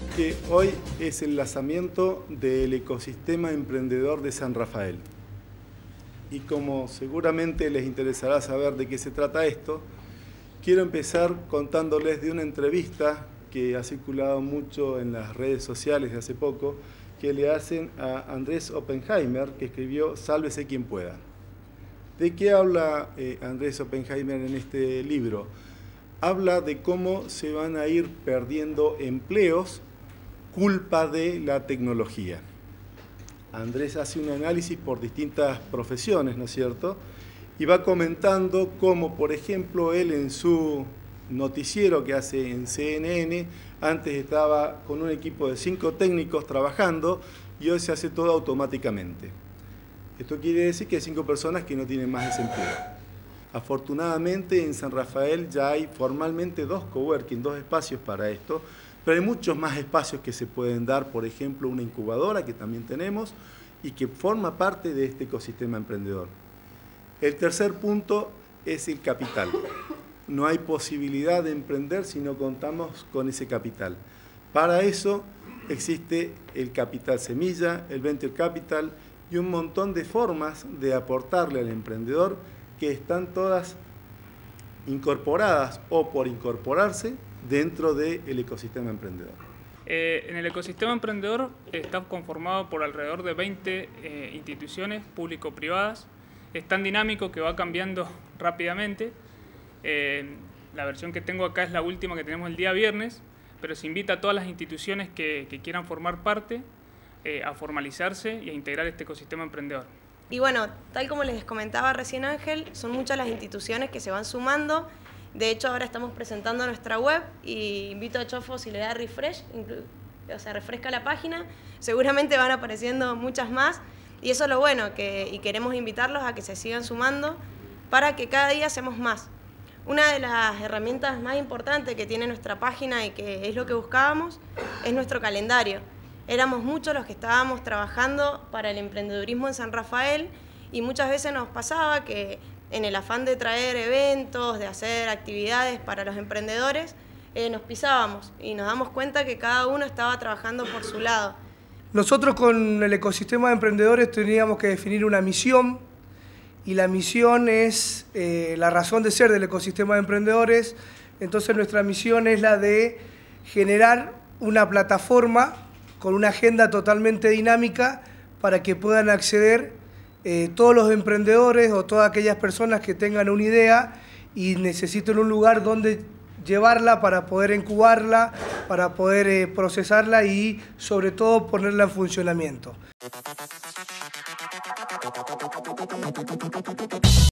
que hoy es el lanzamiento del ecosistema emprendedor de San Rafael. Y como seguramente les interesará saber de qué se trata esto, quiero empezar contándoles de una entrevista que ha circulado mucho en las redes sociales de hace poco, que le hacen a Andrés Oppenheimer, que escribió Sálvese quien pueda. ¿De qué habla Andrés Oppenheimer en este libro? Habla de cómo se van a ir perdiendo empleos culpa de la tecnología. Andrés hace un análisis por distintas profesiones, ¿no es cierto? Y va comentando cómo, por ejemplo, él en su noticiero que hace en CNN, antes estaba con un equipo de 5 técnicos trabajando y hoy se hace todo automáticamente. Esto quiere decir que hay 5 personas que no tienen más desempleo. Afortunadamente en San Rafael ya hay formalmente 2 coworking, 2 espacios para esto, pero hay muchos más espacios que se pueden dar, por ejemplo, una incubadora que también tenemos y que forma parte de este ecosistema emprendedor. El tercer punto es el capital. No hay posibilidad de emprender si no contamos con ese capital. Para eso existe el capital semilla, el venture capital y un montón de formas de aportarle al emprendedor que están todas incorporadas o por incorporarse dentro del ecosistema emprendedor. En el ecosistema emprendedor está conformado por alrededor de 20 instituciones público-privadas. Es tan dinámico que va cambiando rápidamente. La versión que tengo acá es la última que tenemos el día viernes, pero se invita a todas las instituciones que quieran formar parte a formalizarse y a integrar este ecosistema emprendedor. Y bueno, tal como les comentaba recién Ángel, son muchas las instituciones que se van sumando. De hecho, ahora estamos presentando nuestra web y invito a Chofo si le da refresh, o sea, refresca la página, seguramente van apareciendo muchas más. Y eso es lo bueno, y queremos invitarlos a que se sigan sumando para que cada día seamos más. Una de las herramientas más importantes que tiene nuestra página y que es lo que buscábamos es nuestro calendario. Éramos muchos los que estábamos trabajando para el emprendedurismo en San Rafael y muchas veces nos pasaba que en el afán de traer eventos, de hacer actividades para los emprendedores, nos pisábamos y nos damos cuenta que cada uno estaba trabajando por su lado. Nosotros con el ecosistema de emprendedores teníamos que definir una misión y la misión es la razón de ser del ecosistema de emprendedores. Entonces nuestra misión es la de generar una plataforma con una agenda totalmente dinámica para que puedan acceder todos los emprendedores o todas aquellas personas que tengan una idea y necesiten un lugar donde llevarla para poder incubarla, para poder procesarla y sobre todo ponerla en funcionamiento.